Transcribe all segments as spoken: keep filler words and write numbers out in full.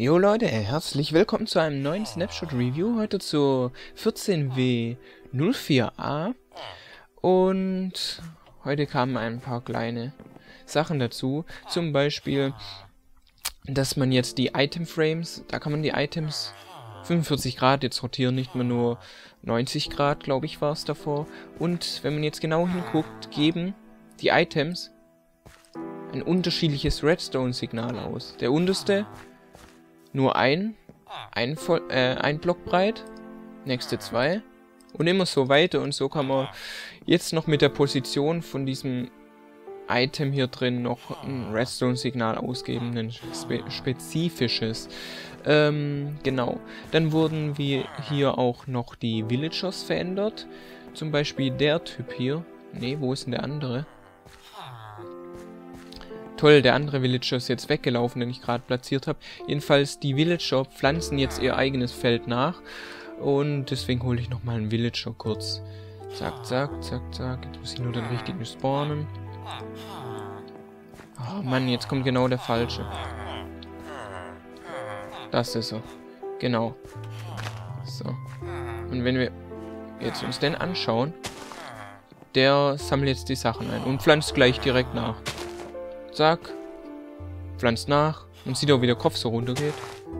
Jo Leute, herzlich willkommen zu einem neuen Snapshot Review, heute zur vierzehn W null vier A und heute kamen ein paar kleine Sachen dazu, zum Beispiel, dass man jetzt die Item Frames, da kann man die Items fünfundvierzig Grad jetzt rotieren, nicht mehr nur neunzig Grad, glaube ich war es davor, und wenn man jetzt genau hinguckt, geben die Items ein unterschiedliches Redstone-Signal aus. Der unterste nur ein, ein, äh, ein Block breit, nächste zwei und immer so weiter, und so kann man jetzt noch mit der Position von diesem Item hier drin noch ein Redstone-Signal ausgeben, ein spe spezifisches. Ähm, genau. Dann wurden wir hier auch noch die Villagers verändert, zum Beispiel der Typ hier. Ne, wo ist denn der andere? Toll, der andere Villager ist jetzt weggelaufen, den ich gerade platziert habe. Jedenfalls, die Villager pflanzen jetzt ihr eigenes Feld nach. Und deswegen hole ich nochmal einen Villager kurz. Zack, zack, zack, zack. Jetzt muss ich nur den richtigen spawnen. Oh Mann, jetzt kommt genau der falsche. Das ist er. Genau. So. Und wenn wir jetzt uns den anschauen, der sammelt jetzt die Sachen ein und pflanzt gleich direkt nach. Zack. Pflanzt nach. Und sieht auch, wie der Kopf so runtergeht.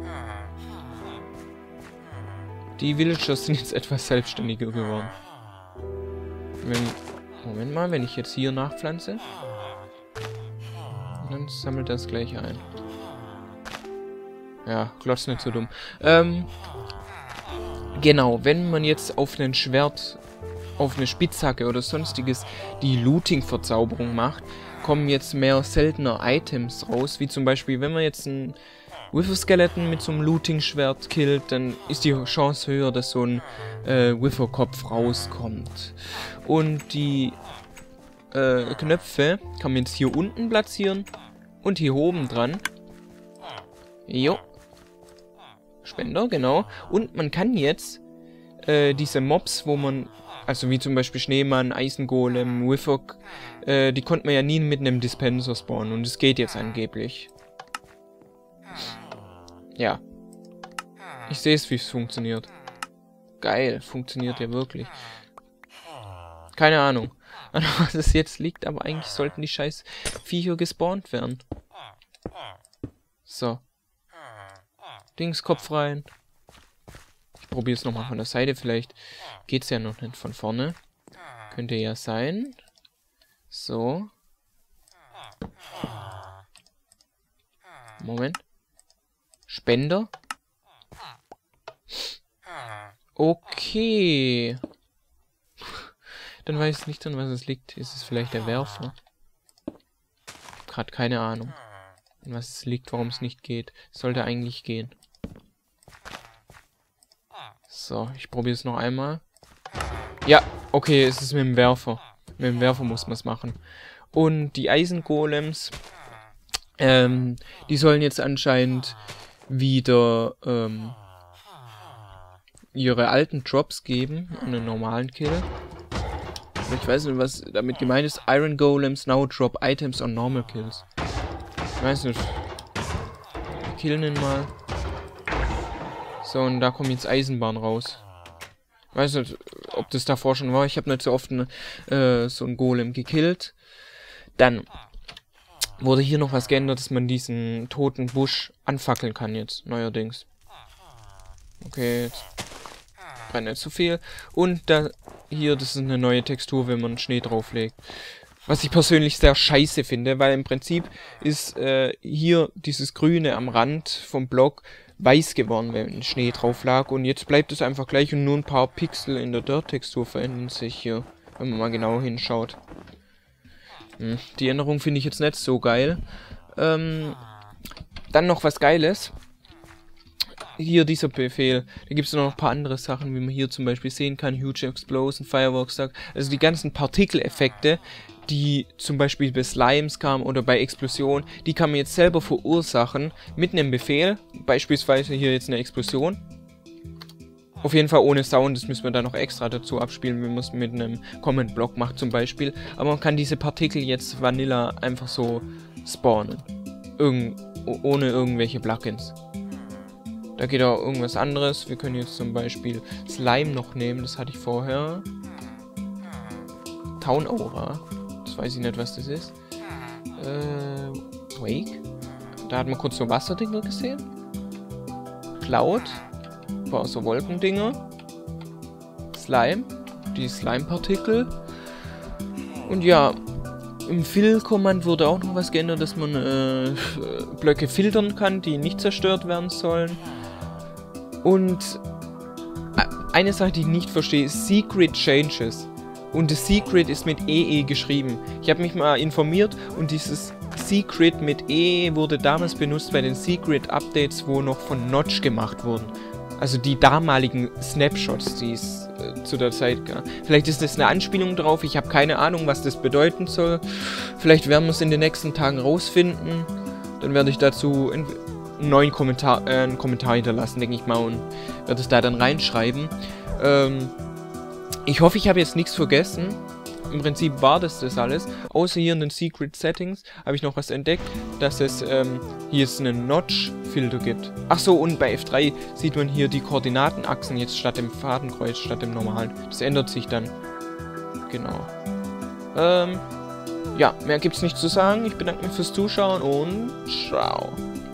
Die Villagers sind jetzt etwas selbstständiger geworden. Wenn, Moment mal, wenn ich jetzt hier nachpflanze, dann sammelt das gleich ein. Ja, Glotz nicht so dumm. Ähm, genau, wenn man jetzt auf ein Schwert, auf eine Spitzhacke oder sonstiges die Looting-Verzauberung macht, kommen jetzt mehr seltener Items raus, wie zum Beispiel, wenn man jetzt ein Wither-Skeleton mit so einem Looting-Schwert killt, dann ist die Chance höher, dass so ein äh, Wither-Kopf rauskommt. Und die äh, Knöpfe kann man jetzt hier unten platzieren und hier oben dran. Jo. Spender, genau. Und man kann jetzt äh, diese Mobs, wo man, also wie zum Beispiel Schneemann, Eisengolem, Wither, äh, die konnte man ja nie mit einem Dispenser spawnen. Und es geht jetzt angeblich. Ja. Ich sehe es, wie es funktioniert. Geil, funktioniert ja wirklich. Keine Ahnung, an was es jetzt liegt, aber eigentlich sollten die scheiß Viecher gespawnt werden. So. Dings, Kopf rein. Ich probiere es nochmal von der Seite, vielleicht geht es ja noch nicht von vorne. Könnte ja sein. So. Moment. Spender. Okay. Dann weiß ich nicht, an was es liegt. Ist es vielleicht der Werfer? Ich habe gerade keine Ahnung, an was es liegt, warum es nicht geht. Sollte eigentlich gehen. So, ich probiere es noch einmal. Ja, okay, es ist mit dem Werfer. Mit dem Werfer muss man es machen. Und die Eisengolems, ähm, die sollen jetzt anscheinend wieder ähm, ihre alten Drops geben, einen normalen Kill. Ich weiß nicht, was damit gemeint ist. Iron Golems now drop items on normal kills. Ich weiß nicht. Wir killen ihn mal. So, und da kommt jetzt Eisenbahn raus. Ich weiß nicht, ob das davor schon war. Ich habe nicht so oft eine, äh, so einen Golem gekillt. Dann wurde hier noch was geändert, dass man diesen toten Busch anfackeln kann jetzt, neuerdings. Okay, jetzt brennt nicht zu viel. Und da hier, das ist eine neue Textur, wenn man Schnee drauflegt. Was ich persönlich sehr scheiße finde, weil im Prinzip ist äh, hier dieses Grüne am Rand vom Block weiß geworden, wenn Schnee drauf lag. Und jetzt bleibt es einfach gleich und nur ein paar Pixel in der Dirt-Textur verändern sich hier, wenn man mal genau hinschaut. Hm, die Änderung finde ich jetzt nicht so geil. Ähm, dann noch was Geiles. Hier dieser Befehl, da gibt es noch ein paar andere Sachen, wie man hier zum Beispiel sehen kann, Huge Explosion, Fireworks, also die ganzen Partikeleffekte, die zum Beispiel bei Slimes kamen oder bei Explosionen, die kann man jetzt selber verursachen mit einem Befehl, beispielsweise hier jetzt eine Explosion. Auf jeden Fall ohne Sound, das müssen wir dann noch extra dazu abspielen, wenn man es mit einem Comment-Block macht zum Beispiel, aber man kann diese Partikel jetzt Vanilla einfach so spawnen, Irgend ohne irgendwelche Plugins. Da geht auch irgendwas anderes. Wir können jetzt zum Beispiel Slime noch nehmen. Das hatte ich vorher. Town Aura. Das weiß ich nicht, was das ist. Äh, Wake. Da hat man kurz so Wasserdinger gesehen. Cloud. War so Wolkendinger. Slime. Die Slime-Partikel. Und ja, im Fill-Command wurde auch noch was geändert, dass man äh, Blöcke filtern kann, die nicht zerstört werden sollen. Und eine Sache, die ich nicht verstehe, ist Secret Changes. Und das Secret ist mit E E geschrieben. Ich habe mich mal informiert und dieses Secret mit E E wurde damals benutzt bei den Secret Updates, wo noch von Notch gemacht wurden. Also die damaligen Snapshots, die es äh, zu der Zeit gab. Vielleicht ist das eine Anspielung drauf, ich habe keine Ahnung, was das bedeuten soll. Vielleicht werden wir es in den nächsten Tagen rausfinden. Dann werde ich dazu einen neuen Kommentar, äh, einen Kommentar hinterlassen, denke ich mal, und werde es da dann reinschreiben. Ähm, ich hoffe, ich habe jetzt nichts vergessen. Im Prinzip war das das alles. Außer hier in den Secret Settings habe ich noch was entdeckt, dass es ähm, hier jetzt einen Notch-Filter gibt. Achso, und bei F drei sieht man hier die Koordinatenachsen jetzt statt dem Fadenkreuz, statt dem normalen. Das ändert sich dann. Genau. Ähm, ja, mehr gibt's nicht zu sagen. Ich bedanke mich fürs Zuschauen und ciao.